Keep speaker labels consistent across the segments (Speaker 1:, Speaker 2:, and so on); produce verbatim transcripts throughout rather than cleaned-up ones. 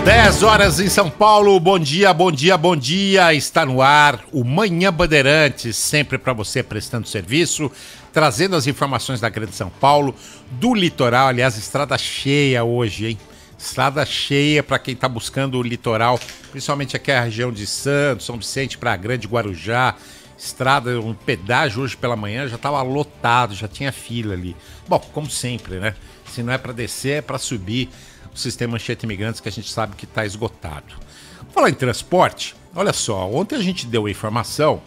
Speaker 1: dez horas em São Paulo, bom dia, bom dia, bom dia, está no ar o Manhã Bandeirantes, sempre para você prestando serviço, trazendo as informações da Grande São Paulo, do litoral, aliás, estrada cheia hoje, hein? Estrada cheia para quem está buscando o litoral, principalmente aqui a região de Santos, São Vicente, Praia Grande, Guarujá, estrada, um pedágio hoje pela manhã já estava lotado, já tinha fila ali. Bom, como sempre, né? Se não é para descer, é para subir. O sistema Manchete Imigrantes, que a gente sabe que está esgotado. Falar em transporte, olha só, ontem a gente deu a informação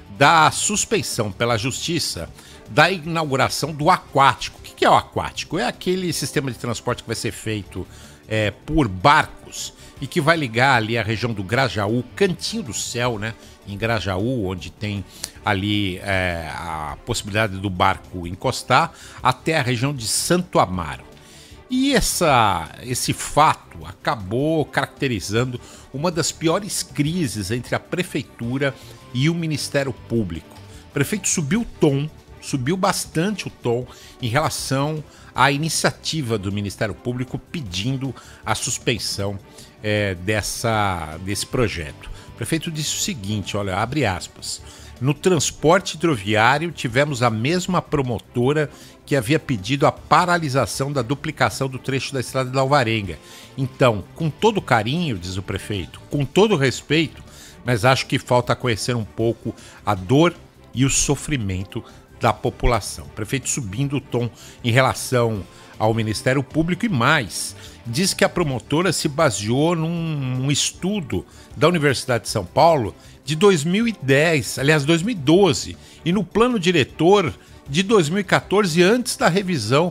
Speaker 1: da suspeição pela Justiça da inauguração do Aquático. O que é o Aquático? É aquele sistema de transporte que vai ser feito é, por barcos e que vai ligar ali a região do Grajaú, Cantinho do Céu, né? Em Grajaú, onde tem ali é, a possibilidade do barco encostar, até a região de Santo Amaro. E essa, esse fato acabou caracterizando uma das piores crises entre a Prefeitura e o Ministério Público. O prefeito subiu o tom, subiu bastante o tom em relação à iniciativa do Ministério Público pedindo a suspensão é, dessa, desse projeto. O prefeito disse o seguinte, olha, abre aspas, no transporte hidroviário tivemos a mesma promotora que havia pedido a paralisação da duplicação do trecho da estrada da Alvarenga. Então, com todo carinho, diz o prefeito, com todo respeito, mas acho que falta conhecer um pouco a dor e o sofrimento da população. O prefeito subindo o tom em relação ao Ministério Público e mais, diz que a promotora se baseou num, num estudo da Universidade de São Paulo de dois mil e dez, aliás, dois mil e doze, e no plano diretor de dois mil e quatorze, antes da revisão,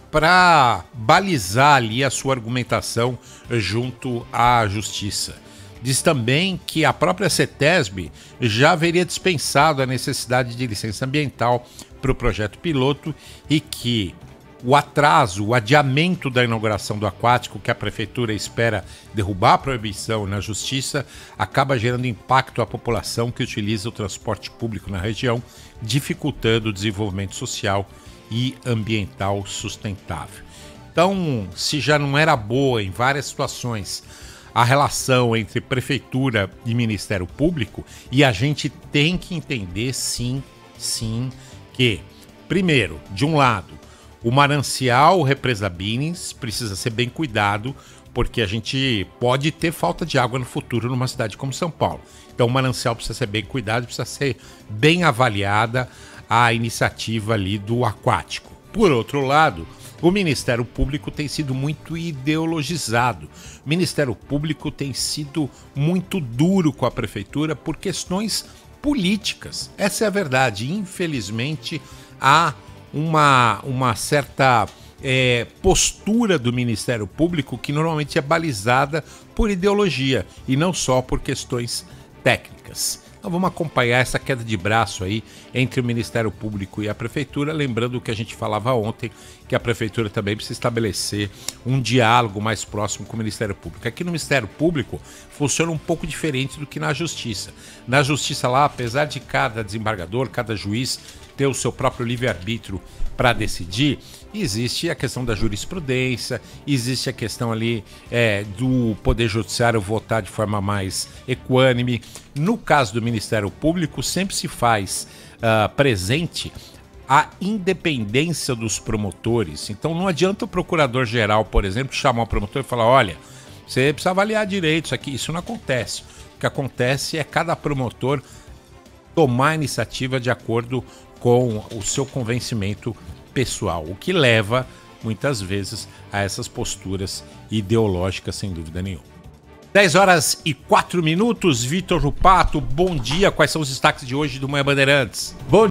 Speaker 1: para balizar ali a sua argumentação junto à Justiça. Diz também que a própria CETESB já haveria dispensado a necessidade de licença ambiental para o projeto piloto e que o atraso, o adiamento da inauguração do Aquático, que a Prefeitura espera derrubar a proibição na Justiça, acaba gerando impacto à população que utiliza o transporte público na região, dificultando o desenvolvimento social e ambiental sustentável. Então, se já não era boa em várias situações a relação entre Prefeitura e Ministério Público, e a gente tem que entender, sim, sim, que, primeiro, de um lado, o manancial Represa Billings precisa ser bem cuidado, porque a gente pode ter falta de água no futuro numa cidade como São Paulo. Então o manancial precisa ser bem cuidado, precisa ser bem avaliada a iniciativa ali do Aquático. Por outro lado, o Ministério Público tem sido muito ideologizado. O Ministério Público tem sido muito duro com a Prefeitura por questões políticas. Essa é a verdade. Infelizmente, há uma, uma certa é, postura do Ministério Público que normalmente é balizada por ideologia e não só por questões técnicas. Então vamos acompanhar essa queda de braço aí entre o Ministério Público e a Prefeitura, lembrando o que a gente falava ontem, que a Prefeitura também precisa estabelecer um diálogo mais próximo com o Ministério Público. Aqui no Ministério Público funciona um pouco diferente do que na Justiça. Na Justiça lá, apesar de cada desembargador, cada juiz ter o seu próprio livre-arbítrio para decidir, existe a questão da jurisprudência, existe a questão ali é, do Poder Judiciário votar de forma mais equânime. No caso do Ministério Público, sempre se faz uh, presente a independência dos promotores. Então não adianta o procurador-geral, por exemplo, chamar o promotor e falar, olha, você precisa avaliar direito isso aqui. Isso não acontece. O que acontece é cada promotor tomar a iniciativa de acordo com o seu convencimento pessoal, o que leva, muitas vezes, a essas posturas ideológicas, sem dúvida nenhuma. dez horas e quatro minutos, Vitor Rupato, bom dia. Quais são os destaques de hoje do Manhã Bandeirantes? Bom